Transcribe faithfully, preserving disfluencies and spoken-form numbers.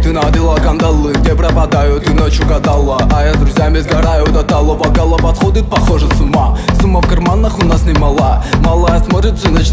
Ты надела кандалы, где пропадаю, ты ночью гадала. А я с друзьями сгораю до талого. Голова подходит, похоже, с ума. Сумма в карманах у нас немала. Малая смотрит всю ночь